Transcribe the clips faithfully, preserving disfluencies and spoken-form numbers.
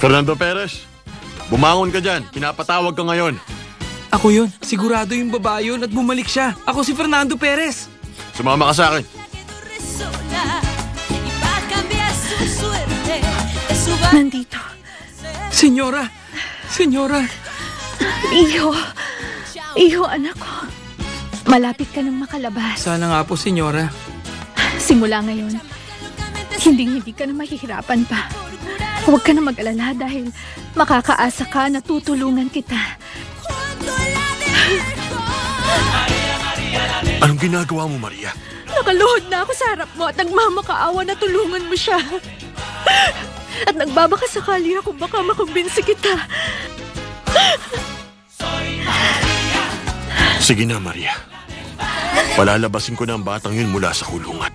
Fernando Perez, bumangon ka dyan. Pinapatawag ka ngayon. Ako yun. Sigurado yung babae yun at bumalik siya. Ako si Fernando Perez. Sumama ka sa akin. Nandito. Senyora! Senyora! Iho. Iho, anak ko. Malapit ka nang makalabas. Sana nga po, senyora. Simula ngayon, hindi-hindi ka na mahihirapan pa. Huwag ka na mag-alala dahil makakaasa ka na tutulungan kita. Anong ginagawa mo, Maria? Nakaluhod na ako sa harap mo at nagmamakaawa na tulungan mo siya. At nagbabaka sakali ako baka makumbinsi kita. Sige na, Maria. Palalabasin ko na ang batang yun mula sa kulungan.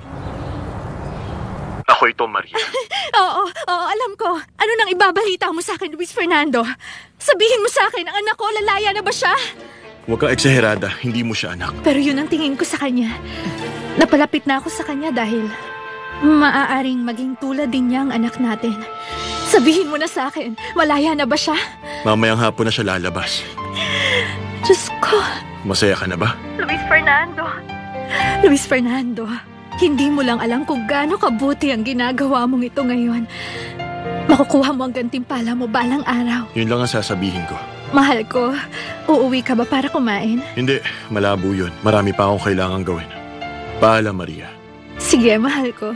Ako ito, Maria. Oo, oo, alam ko. Ano nang ibabalita mo sa akin, Luis Fernando? Sabihin mo sa akin, ang anak ko, lalaya na ba siya? Huwag ka eksaherada, hindi mo siya anak. Pero yun ang tingin ko sa kanya. Napalapit na ako sa kanya dahil maaaring maging tulad din niya ang anak natin. Sabihin mo na sa akin, malaya na ba siya? Mamayang hapon na siya lalabas. Diyos ko. Masaya ka na ba? Luis Fernando. Luis Fernando, hindi mo lang alam kung gaano kabuti ang ginagawa mong ito ngayon. Makukuha mo ang gantimpala mo balang araw. Yun lang ang sasabihin ko. Mahal ko, uuwi ka ba para kumain? Hindi, malabo yun. Marami pa akong kailangang gawin. Paalam, Maria. Sige, mahal ko.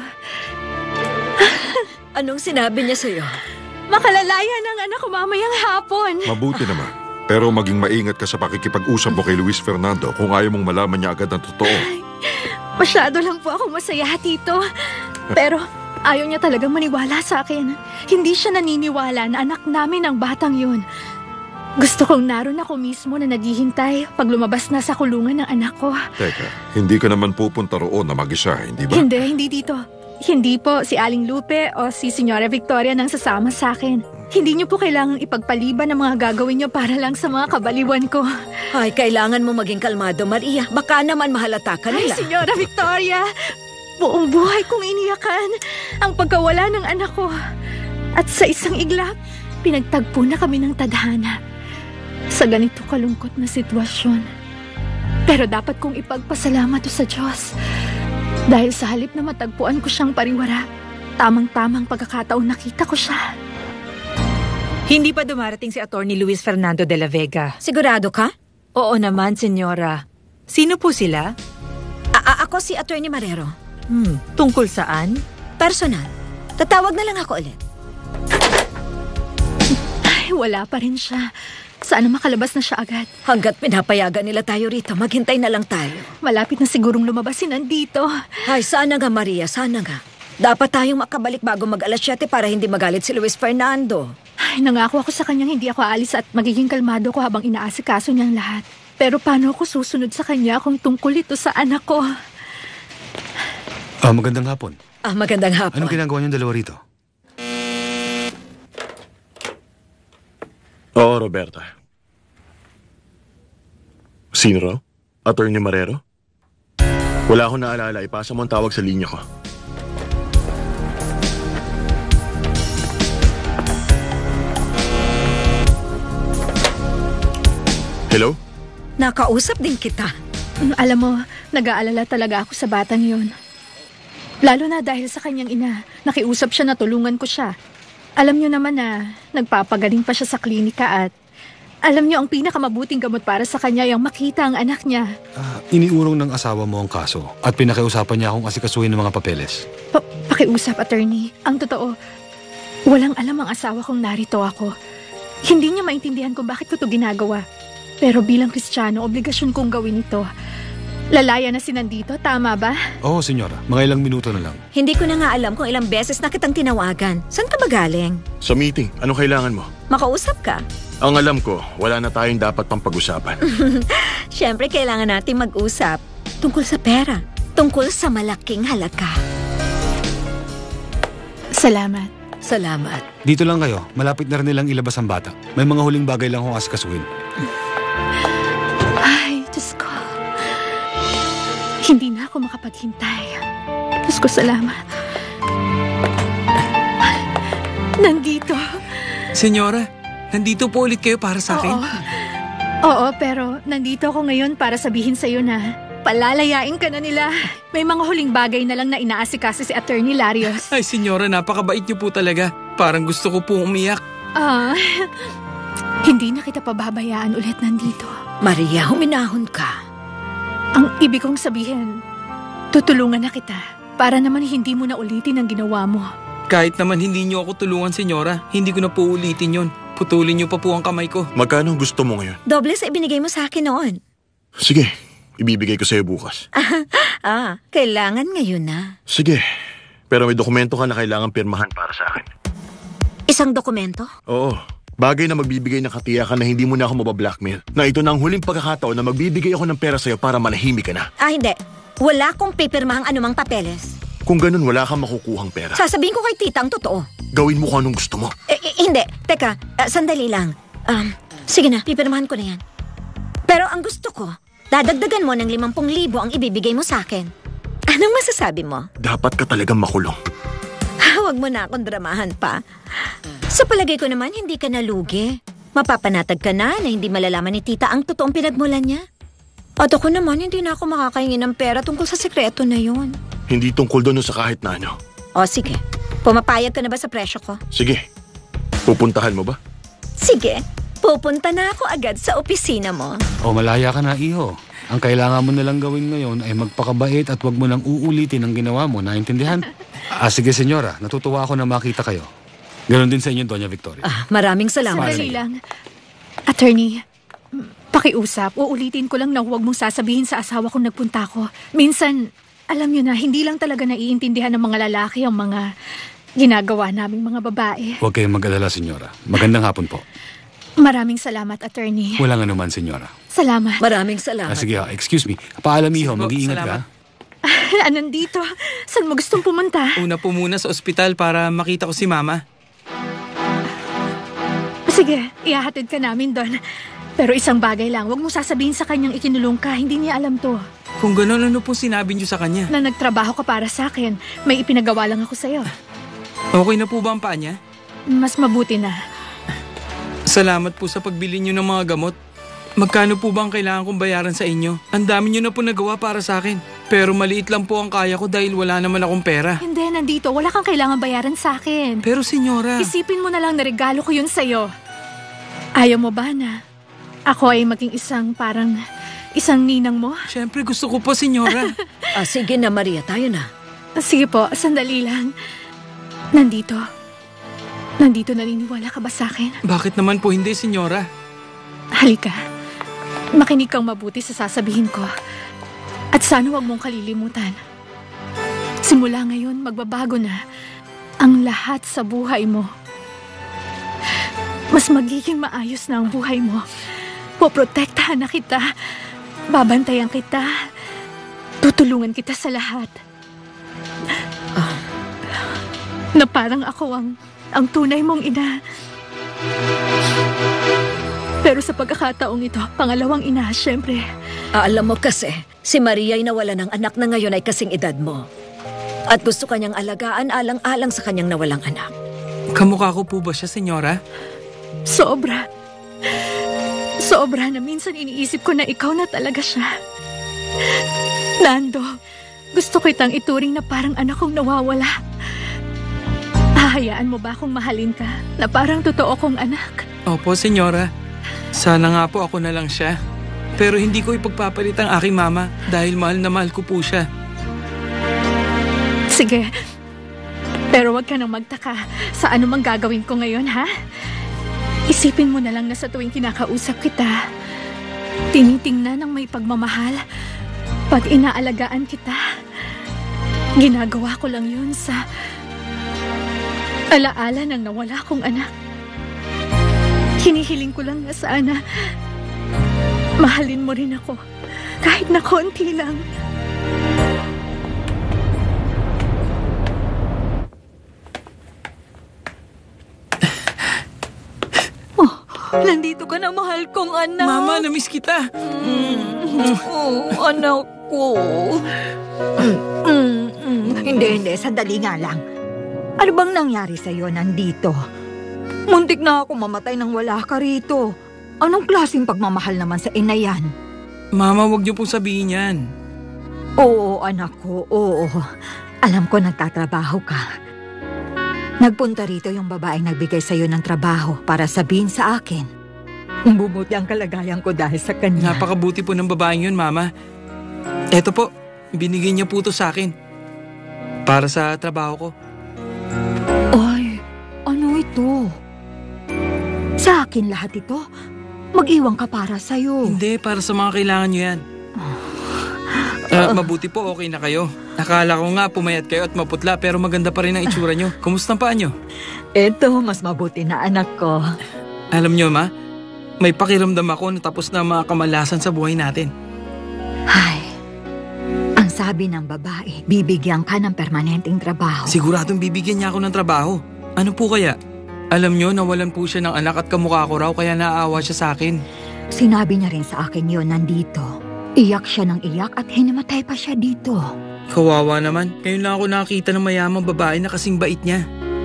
Anong sinabi niya sa'yo? Makalalaya ng anak ko mamayang hapon. Mabuti naman. Pero maging maingat ka sa pakikipag-usap mo kay Luis Fernando kung ayaw mong malaman niya agad ang totoo. Masyado lang po akong masaya, Tito. Pero ayaw niya talagang maniwala sa akin. Hindi siya naniniwala na anak namin ang batang yun. Gusto kong naroon ako mismo na naghihintay pag lumabas na sa kulungan ng anak ko. Teka, hindi ka naman pupunta roon na mag-isa, hindi ba? Hindi, hindi dito. Hindi po si Aling Lupe o si Senyora Victoria nang sasama sa akin. Hindi niyo po kailangang ipagpaliban ang mga gagawin niyo para lang sa mga kabaliwan ko. Ay, kailangan mo maging kalmado, Maria. Baka naman mahalata ka Ay, nila. Senyora Victoria, buong buhay kong iniyakan ang pagkawala ng anak ko. At sa isang iglap, pinagtagpo na kami ng tadhana. Sa ganito kalungkot na sitwasyon. Pero dapat kong ipagpasalamat to sa Diyos. Dahil sa halip na matagpuan ko siyang pariwara, tamang-tamang pagkakataon nakita ko siya. Hindi pa dumarating si Attorney Luis Fernando de la Vega. Sigurado ka? Oo naman, senyora. Sino po sila? A- ako si Attorney Marrero. Hmm, tungkol saan? Personal. Tatawag na lang ako ulit. Ay, wala pa rin siya. Sana makalabas na siya agad. Hanggat pinapayagan nila tayo rito, maghintay na lang tayo. Malapit na sigurong lumabas si nandito. Ay, sana nga, Maria, sana nga. Dapat tayong makabalik bago mag-alas siyete para hindi magalit si Luis Fernando. Ay, nangako ako sa kanyang hindi ako aalis at magiging kalmado ko habang inaasikaso niyang lahat. Pero paano ako susunod sa kanya kung tungkol ito sa anak ko? Ah, magandang hapon. Ah, magandang hapon. Anong ginagawa niyong dalawa rito? Oo, Roberta. Sino raw? Attorney Marrero? Wala akong naalala. Ipasa mo ang tawag sa linya ko. Hello? Nakausap din kita. Alam mo, nag-aalala talaga ako sa batang yun. Lalo na dahil sa kanyang ina, nakiusap siya na tulungan ko siya. Alam niyo naman na nagpapagaling pa siya sa klinika at alam niyo ang pinakamabuting gamot para sa kanya yung makita ang anak niya. Ah, iniurong ng asawa mo ang kaso at pinakiusapan niya akong asikasuhin ng mga papeles. Pa pakiusap, attorney. Ang totoo, walang alam ang asawa kong narito ako. Hindi niya maintindihan kung bakit ko to ginagawa. Pero bilang Kristiyano, obligasyon kong gawin ito. Lalaya na si nandito, tama ba? Oo, senyora. Mga ilang minuto na lang. Hindi ko na nga alam kung ilang beses na kitang tinawagan. Saan ka ba galing? Sa meeting, anong kailangan mo? Makausap ka? Ang alam ko, wala na tayong dapat pang pag-usapan. Siyempre, kailangan natin mag-usap. Tungkol sa pera. Tungkol sa malaking halaga. Salamat. Salamat. Dito lang kayo. Malapit na rin nilang ilabas ang bata. May mga huling bagay lang akong asikasuhin. Ay, Diyos ko. Hindi na ako makapaghintay. Diyos ko, salamat. Nandito. Senyora, nandito po ulit kayo para sa akin? Oo. Oo, pero nandito ako ngayon para sabihin sa'yo na palalayain ka na nila. May mga huling bagay na lang na inaasikaso si Attorney Larios. Ay, senyora, napakabait niyo po talaga. Parang gusto ko pong umiyak. Ah, hindi na kita pababayaan ulit nandito. Maria, huminahon ka. Ang ibig kong sabihin, tutulungan na kita para naman hindi mo na ulitin ang ginawa mo. Kahit naman hindi niyo ako tulungan, senyora, hindi ko na po ulitin yon. Putulin niyo pa po ang kamay ko. Magkano ang gusto mo ngayon? Doble sa ibinigay mo sa akin noon. Sige, ibibigay ko sa'yo bukas. Ah, kailangan ngayon na. Sige, pero may dokumento ka na kailangan pirmahan para sa akin. Isang dokumento? Oo, bagay na magbibigay ng katiyakan na hindi mo na ako mabablackmail. Na ito na ang huling pagkakataon na magbibigay ako ng pera sa'yo para manahimik ka na. Ah, hindi. Wala akong pipirmahang anumang papeles. Kung ganun, wala kang makukuhang pera. Sasabihin ko kay tita ang totoo. Gawin mo kung anong gusto mo. Eh, eh, hindi. Teka, ah, sandali lang. Um, sige na, pipirmahan ko na yan. Pero ang gusto ko, dadagdagan mo ng limampung libo ang ibibigay mo sa akin. Anong masasabi mo? Dapat ka talagang makulong. Huwag mo na akong dramahan pa. Sa palagay ko naman, hindi ka nalugi. Mapapanatag ka na na hindi malalaman ni tita ang totoong pinagmulan niya. At ako naman, hindi na ako makakaingin ng pera tungkol sa sekreto na yun. Hindi tungkol doon sa kahit na ano. O sige, pumapayag ka na ba sa presyo ko? Sige, pupuntahan mo ba? Sige, pupunta na ako agad sa opisina mo. O malaya ka na, iho. Ang kailangan mo nalang gawin ngayon ay magpakabait at wag mo nang uulitin ang ginawa mo. Naintindihan? Ah, sige, senyora. Natutuwa ako na makita kayo. Ganon din sa inyo, Doña Victoria. Ah, maraming salamat. Sandali lang. Attorney, pakiusap. Uulitin ko lang na huwag mong sasabihin sa asawa kong nagpunta ko. Minsan, alam niyo na, hindi lang talaga naiintindihan ng mga lalaki ang mga ginagawa naming mga babae. Huwag kayong mag-alala, senyora. Magandang hapon po. Maraming salamat, attorney. Walang anuman, senyora. Salamat. Maraming Ah, salamat. sige, ah, excuse me. Paalam, iho. Sige po, Mag-iingat salamat. ka. Anong dito? Saan mo gustong pumunta? Una po muna sa ospital para makita ko si Mama. Sige, ihahatid ka namin doon. Pero isang bagay lang, huwag mong sasabihin sa kanyang ikinulong ka. Hindi niya alam to. Kung gano'n, ano po sinabi niyo sa kanya? Na nagtrabaho ka para sa akin. May ipinagawa lang ako sa'yo. Okay na po ba ang paa niya? Mas mabuti na. Salamat po sa pagbili niyo ng mga gamot. Magkano po ba ang kailangan kong bayaran sa inyo? Ang dami niyo na po nagawa para sa akin. Pero maliit lang po ang kaya ko dahil wala naman akong pera. Hindi, nandito. Wala kang kailangan bayaran sa akin. Pero senyora, Isipin mo na lang na regalo ko yun sa'yo. Ayaw mo ba na ako ay maging isang parang isang ninang mo? syempre gusto ko po, senyora. Ah, sige na, Maria. Tayo na. Sige po, sandali lang. Nandito. Nandito naniniwala ka ba sa akin? Bakit naman po hindi, senyora? Halika. Makinig kang mabuti sa sasabihin ko. At sana huwag mong kalilimutan. Simula ngayon, magbabago na ang lahat sa buhay mo. Mas magiging maayos na ang buhay mo. Poprotektahan na kita. Babantayan kita. Tutulungan kita sa lahat. Na parang ako ang, ang tunay mong ina. Pero sa pagkakataong ito, pangalawang ina, syempre. Ah, alam mo kasi, si Maria ay nawala ng anak na ngayon ay kasing edad mo. At gusto kanyang alagaan alang-alang sa kanyang nawalang anak. Kamukha ko po ba siya, senyora? Sobra. Sobra na minsan iniisip ko na ikaw na talaga siya. Nando, gusto kitang ituring na parang anak kong nawawala. Hahayaan mo ba akong mahalin ka na parang totoo kong anak? Opo, senyora. Sana nga po ako na lang siya. Pero hindi ko ipagpapalit ang aking mama dahil mahal na mahal ko po siya. Sige. Pero wag ka nang magtaka sa anumang gagawin ko ngayon, ha? Isipin mo na lang na sa tuwing kinakausap kita, tinitingnan ng may pagmamahal. Pag inaalagaan kita, ginagawa ko lang yun sa alaala ng nawala kong anak. Hinihiling ko lang na sana mahalin mo rin ako, kahit na konti lang. Nandito ka na, mahal kong anak. Mama, namiss kita. Oh, anak ko. Mm, mm. Hindi, hindi. Sandali nga lang. Ano bang nangyari sa'yo nandito? Muntik na ako mamatay nang wala ka rito. Anong klaseng pagmamahal naman sa ina yan? Mama, wag niyo pong sabihin yan. Oo, anak ko, oo. Alam ko nagtatrabaho ka. Nagpunta rito yung babaeng nagbigay sa'yo ng trabaho para sabihin sa akin. Bumuti ang kalagayan ko dahil sa kanya. Napakabuti po ng babaeng yun, Mama. Eto po, binigay niya po to sa akin. Para sa trabaho ko. Ay, ano ito? Sa akin lahat ito? Mag-iwan ka para sa'yo. Hindi, para sa mga kailangan niyo yan. Uh, mabuti po, okay na kayo. Nakala ko nga pumayat kayo at maputla pero maganda pa rin ang itsura nyo. Kumusta ang paa nyo? Ito, mas mabuti na anak ko. Alam nyo, Ma, may pakiramdam ako na tapos na mga kamalasan sa buhay natin. Ay, ang sabi ng babae, bibigyan ka ng permanenteng trabaho. Siguradong bibigyan niya ako ng trabaho. Ano po kaya? Alam nyo, nawalan po siya ng anak at kamukha ko raw kaya naaawa siya sa akin. Sinabi niya rin sa akin yun nandito. Iyak siya ng iyak at hinamatay pa siya dito. Kawawa naman. Ngayon lang ako nakakita ng mayamang babae na kasing bait niya.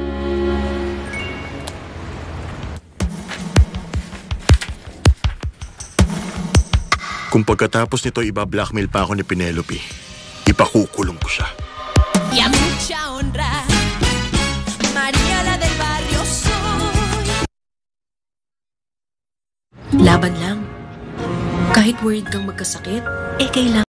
Kung pagkatapos nito iba-blackmail pa ako ni Penelope, ipakukulong ko siya. Y a mucha honra, María la del barrio soy. Laban lang. Kahit worried kang magkasakit, eh kailangan